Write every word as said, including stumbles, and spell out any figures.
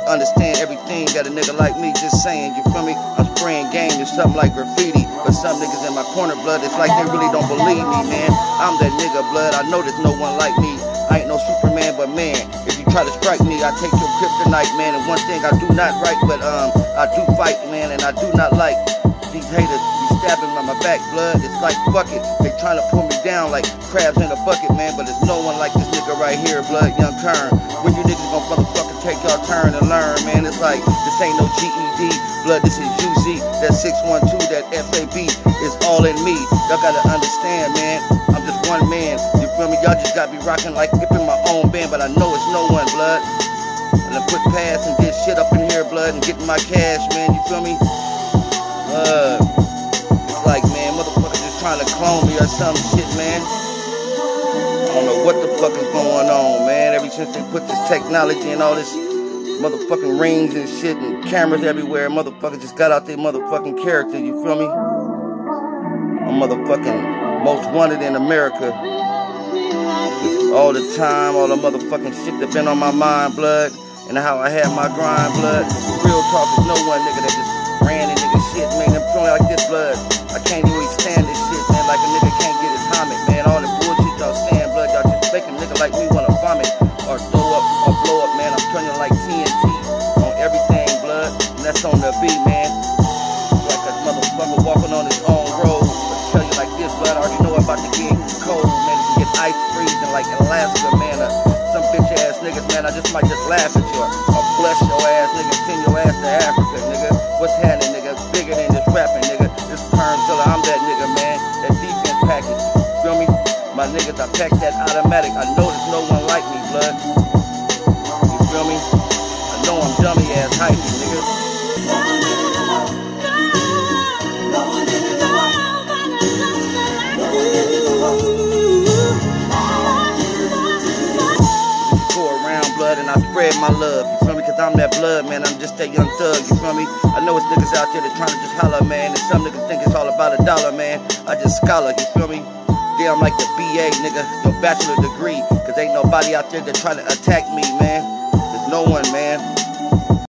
understand everything that a nigga like me just saying, you feel me? I'm spraying game, it's something like graffiti. But some niggas in my corner, blood, it's like they really don't believe me, man. I'm that nigga, blood, I know there's no one like me. I ain't no Superman, but man, if you try to strike me, I take your kryptonite, man. And one thing I do not write, but um, I do fight, man, and I do not like these haters be stabbing on my back, blood. It's like, fuck it, they trying to pull me down like crabs in a bucket, man. But there's no one like this nigga right here, blood, Young Kern. When you niggas gon' motherfucking take your turn and learn, man. It's like, this ain't no G E D, blood, this is U Z. That six one two, that F A B is all in me. Y'all gotta understand, man, I'm just one man. You feel me? Y'all just got me rocking like whipping my own band, but I know it's no one, blood. And I put pass and get shit up in here, blood, and getting my cash, man. You feel me? Uh, it's like, man, motherfuckers just trying to clone me or some shit, man. I don't know what the fuck is going on, man. Ever since they put this technology and all this motherfucking rings and shit and cameras everywhere, motherfuckers just got out their motherfucking character, you feel me? I'm motherfucking most wanted in America. Just all the time, all the motherfucking shit that been on my mind, blood, and how I had my grind, blood. Real talk is no one nigga that just ran and nigga shit, man. I'm feeling like this, blood. I can't even stand this shit, man. Like a nigga can't get his homage, man. All the bullshit y'all saying, blood, y'all just making a nigga like me wanna vomit or throw up or blow up, man. I'm turning like T N T on everything, blood, and that's on the beat, man. Like a motherfucker walking on his own road. But tell you like this, blood, I already know about to get cold, man. It can get ice freezing like Alaska, man. Uh, some bitch ass niggas, man, I just might just laugh at you or bless your ass, nigga, send your ass to Africa, nigga. What's happening, nigga? Bigger than this rapping, nigga. This Kernzilla, I'm that nigga, man. That defense package, feel me? My niggas, I pack that automatic. I know there's no one like me, blood. You feel me? I know I'm dummy ass hypey, nigga. Go around, blood, and I spread my love, you feel me? Cause I'm that blood, man. I'm just that young thug, you feel me? I know it's niggas out there that trying to just holler, man. And some niggas think it's all about a dollar, man. I just scholar, you feel me? Yeah, I'm like the B A, nigga, your bachelor degree. Cause ain't nobody out there that try to attack me, man. There's no one, man.